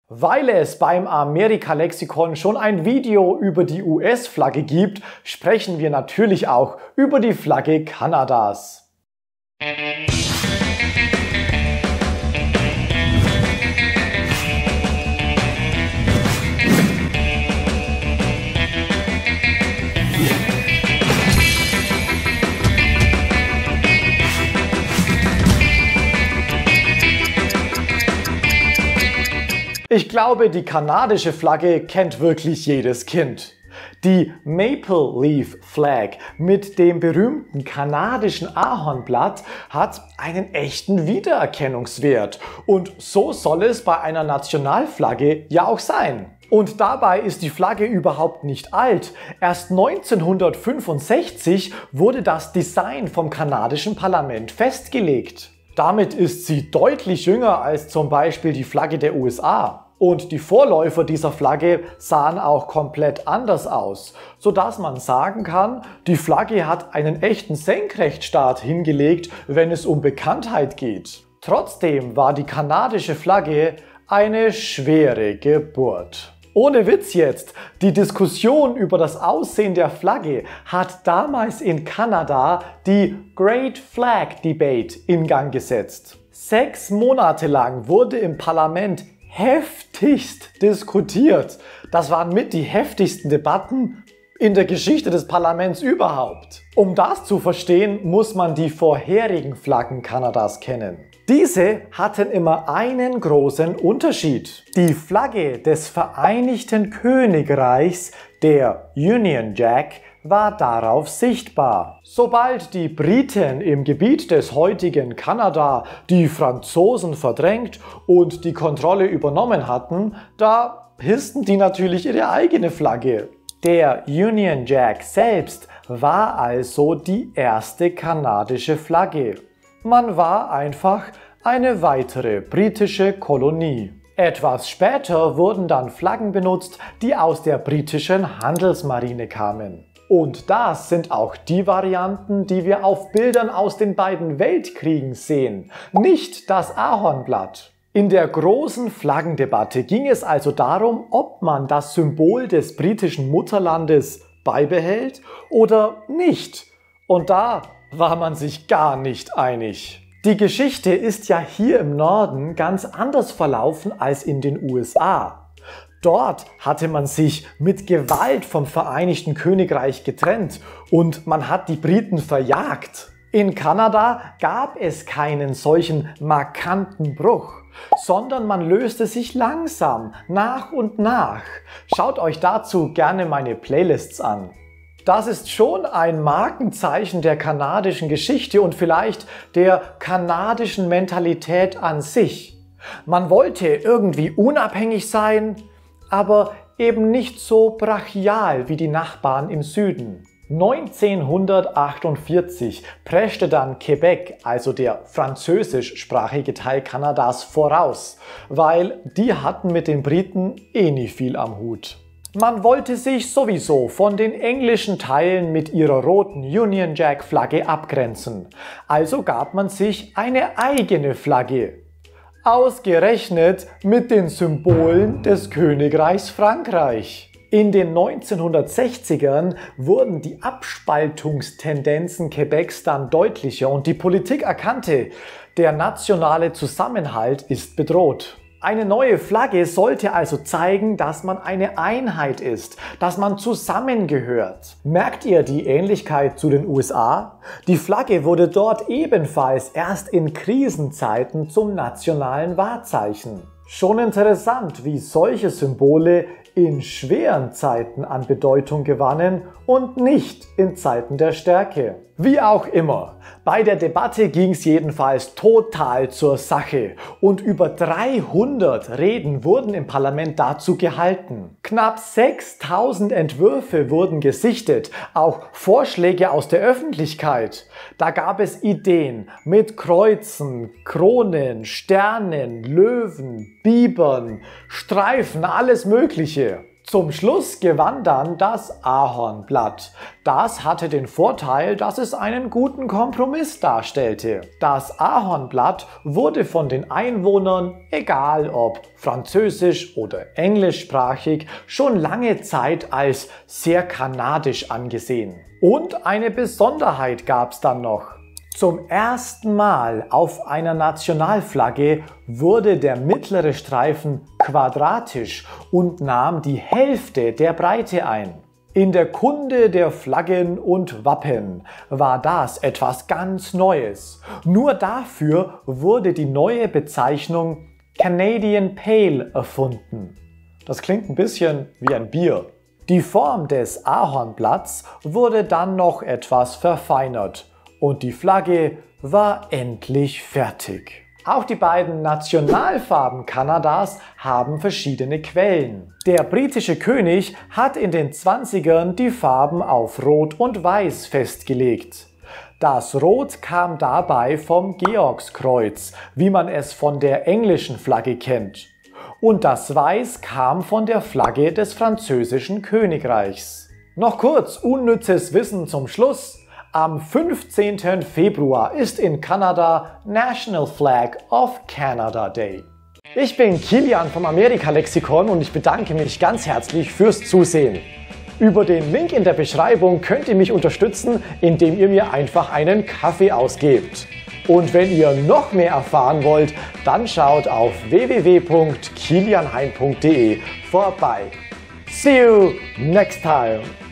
Weil es beim Amerika-Lexikon schon ein Video über die US-Flagge gibt, sprechen wir natürlich auch über die Flagge Kanadas. Ich glaube, die kanadische Flagge kennt wirklich jedes Kind. Die Maple Leaf Flag mit dem berühmten kanadischen Ahornblatt hat einen echten Wiedererkennungswert. Und so soll es bei einer Nationalflagge ja auch sein. Und dabei ist die Flagge überhaupt nicht alt. Erst 1965 wurde das Design vom kanadischen Parlament festgelegt. Damit ist sie deutlich jünger als zum Beispiel die Flagge der USA. Und die Vorläufer dieser Flagge sahen auch komplett anders aus, sodass man sagen kann, die Flagge hat einen echten Senkrechtstart hingelegt, wenn es um Bekanntheit geht. Trotzdem war die kanadische Flagge eine schwere Geburt. Ohne Witz jetzt, die Diskussion über das Aussehen der Flagge hat damals in Kanada die Great Flag Debate in Gang gesetzt. 6 Monate lang wurde im Parlament heftigst diskutiert. Das waren mit die heftigsten Debatten in der Geschichte des Parlaments überhaupt. Um das zu verstehen, muss man die vorherigen Flaggen Kanadas kennen. Diese hatten immer einen großen Unterschied. Die Flagge des Vereinigten Königreichs, der Union Jack, war darauf sichtbar. Sobald die Briten im Gebiet des heutigen Kanada die Franzosen verdrängt und die Kontrolle übernommen hatten, da hissten die natürlich ihre eigene Flagge. Der Union Jack selbst war also die erste kanadische Flagge. Man war einfach eine weitere britische Kolonie. Etwas später wurden dann Flaggen benutzt, die aus der britischen Handelsmarine kamen. Und das sind auch die Varianten, die wir auf Bildern aus den beiden Weltkriegen sehen, nicht das Ahornblatt. In der großen Flaggendebatte ging es also darum, ob man das Symbol des britischen Mutterlandes beibehält oder nicht. Und da war man sich gar nicht einig. Die Geschichte ist ja hier im Norden ganz anders verlaufen als in den USA. Dort hatte man sich mit Gewalt vom Vereinigten Königreich getrennt und man hat die Briten verjagt. In Kanada gab es keinen solchen markanten Bruch, sondern man löste sich langsam, nach und nach. Schaut euch dazu gerne meine Playlists an. Das ist schon ein Markenzeichen der kanadischen Geschichte und vielleicht der kanadischen Mentalität an sich. Man wollte irgendwie unabhängig sein, aber eben nicht so brachial wie die Nachbarn im Süden. 1948 preschte dann Quebec, also der französischsprachige Teil Kanadas, voraus, weil die hatten mit den Briten eh nie viel am Hut. Man wollte sich sowieso von den englischen Teilen mit ihrer roten Union Jack Flagge abgrenzen, also gab man sich eine eigene Flagge. Ausgerechnet mit den Symbolen des Königreichs Frankreich. In den 1960ern wurden die Abspaltungstendenzen Quebecs dann deutlicher und die Politik erkannte, der nationale Zusammenhalt ist bedroht. Eine neue Flagge sollte also zeigen, dass man eine Einheit ist, dass man zusammengehört. Merkt ihr die Ähnlichkeit zu den USA? Die Flagge wurde dort ebenfalls erst in Krisenzeiten zum nationalen Wahrzeichen. Schon interessant, wie solche Symbole in schweren Zeiten an Bedeutung gewannen und nicht in Zeiten der Stärke. Wie auch immer, bei der Debatte ging es jedenfalls total zur Sache und über 300 Reden wurden im Parlament dazu gehalten. Knapp 6000 Entwürfe wurden gesichtet, auch Vorschläge aus der Öffentlichkeit. Da gab es Ideen mit Kreuzen, Kronen, Sternen, Löwen, Bibern, Streifen, alles Mögliche. Zum Schluss gewann dann das Ahornblatt. Das hatte den Vorteil, dass es einen guten Kompromiss darstellte. Das Ahornblatt wurde von den Einwohnern, egal ob französisch- oder englischsprachig, schon lange Zeit als sehr kanadisch angesehen. Und eine Besonderheit gab es dann noch. Zum ersten Mal auf einer Nationalflagge wurde der mittlere Streifen quadratisch und nahm die Hälfte der Breite ein. In der Kunde der Flaggen und Wappen war das etwas ganz Neues. Nur dafür wurde die neue Bezeichnung Canadian Pale erfunden. Das klingt ein bisschen wie ein Bier. Die Form des Ahornblatts wurde dann noch etwas verfeinert. Und die Flagge war endlich fertig. Auch die beiden Nationalfarben Kanadas haben verschiedene Quellen. Der britische König hat in den 20ern die Farben auf Rot und Weiß festgelegt. Das Rot kam dabei vom Georgskreuz, wie man es von der englischen Flagge kennt. Und das Weiß kam von der Flagge des französischen Königreichs. Noch kurz unnützes Wissen zum Schluss. Am 15. Februar ist in Kanada National Flag of Canada Day. Ich bin Kilian vom Amerika-Lexikon und ich bedanke mich ganz herzlich fürs Zusehen. Über den Link in der Beschreibung könnt ihr mich unterstützen, indem ihr mir einfach einen Kaffee ausgebt. Und wenn ihr noch mehr erfahren wollt, dann schaut auf www.kilianheim.de vorbei. See you next time!